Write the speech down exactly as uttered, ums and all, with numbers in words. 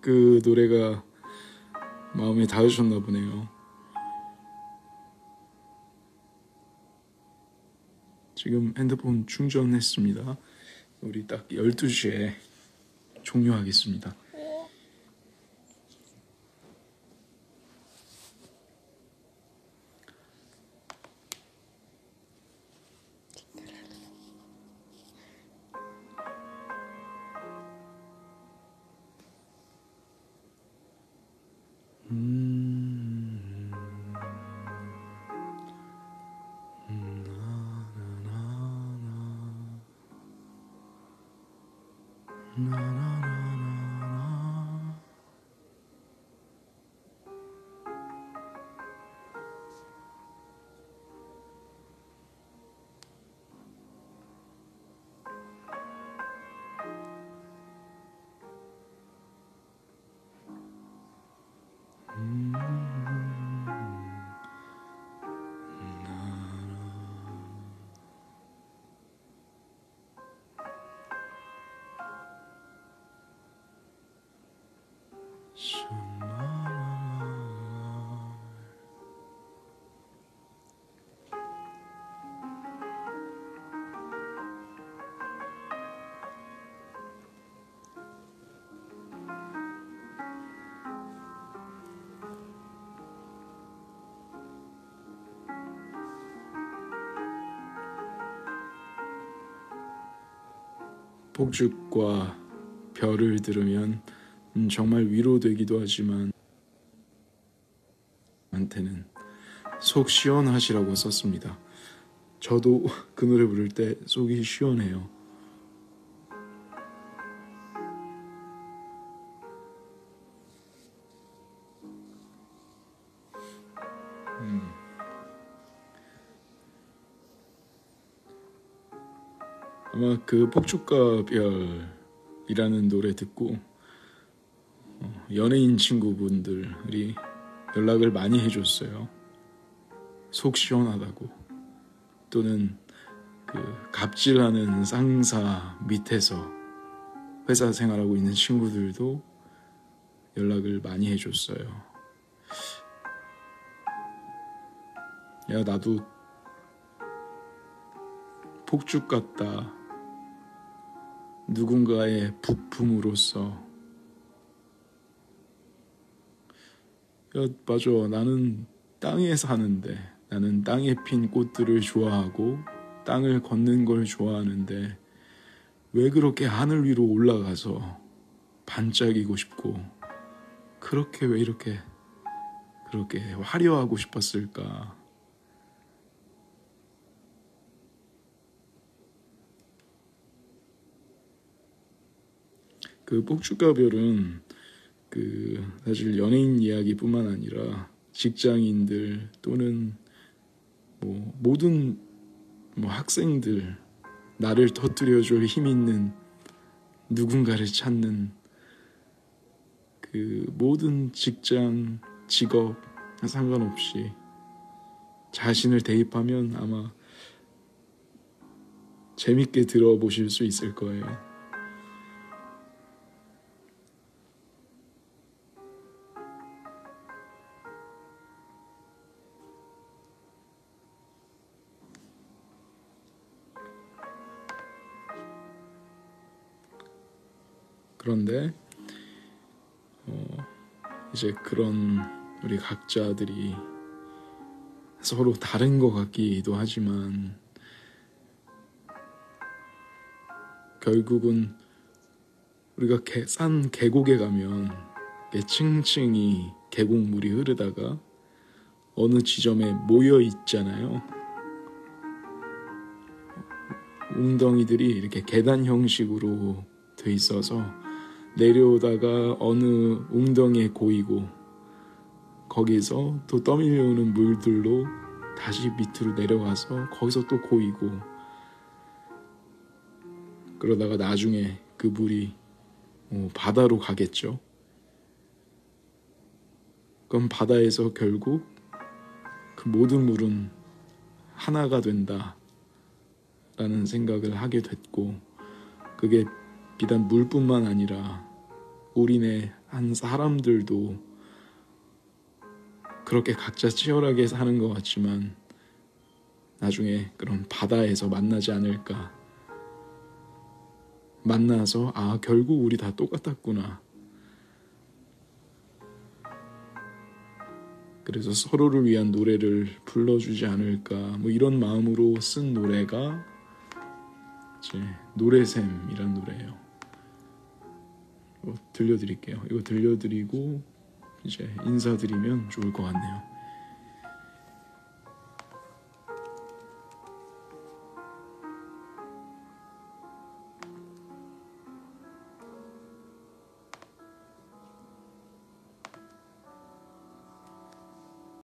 그 노래가 마음에 닿으셨나 보네요. 지금 핸드폰 충전했습니다. 우리 딱 열두 시에 종료하겠습니다. 음... 나나나나나. 폭죽과 별을 들으면 음, 정말 위로되기도 하지만 한테는 속 시원하시라고 썼습니다. 저도 그 노래 부를 때 속이 시원해요. 음. 아마 그 폭죽과 별이라는 노래 듣고 어, 연예인 친구분들이 연락을 많이 해줬어요. 속 시원하다고. 또는 그 갑질하는 상사 밑에서 회사 생활하고 있는 친구들도 연락을 많이 해줬어요. 야, 나도 폭죽 같다. 누군가의 부품으로서. 야, 맞아. 나는 땅에 사는데, 나는 땅에 핀 꽃들을 좋아하고 땅을 걷는 걸 좋아하는데 왜 그렇게 하늘 위로 올라가서 반짝이고 싶고 그렇게 왜 이렇게 그렇게 화려하고 싶었을까? 그 폭죽과 별은 그 사실 연예인 이야기뿐만 아니라 직장인들 또는 뭐 모든 뭐 학생들, 나를 터뜨려줄 힘 있는 누군가를 찾는 그 모든 직장, 직업 상관없이 자신을 대입하면 아마 재밌게 들어보실 수 있을 거예요. 그런데 어, 이제 그런 우리 각자들이 서로 다른 것 같기도 하지만 결국은 우리가 개, 산 계곡에 가면 층층이 계곡물이 흐르다가 어느 지점에 모여 있잖아요. 웅덩이들이 이렇게 계단 형식으로 돼 있어서 내려오다가 어느 웅덩이에 고이고 거기서 또 떠밀려오는 물들로 다시 밑으로 내려가서 거기서 또 고이고 그러다가 나중에 그 물이 어, 바다로 가겠죠. 그럼 바다에서 결국 그 모든 물은 하나가 된다 라는 생각을 하게 됐고 그게 비단 물뿐만 아니라 우리네 한 사람들도 그렇게 각자 치열하게 사는 것 같지만 나중에 그런 바다에서 만나지 않을까. 만나서 아 결국 우리 다 똑같았구나. 그래서 서로를 위한 노래를 불러주지 않을까. 뭐 이런 마음으로 쓴 노래가 이제 노래샘이란 노래예요. 이거 들려드릴게요. 이거 들려드리고 이제 인사드리면 좋을 것 같네요.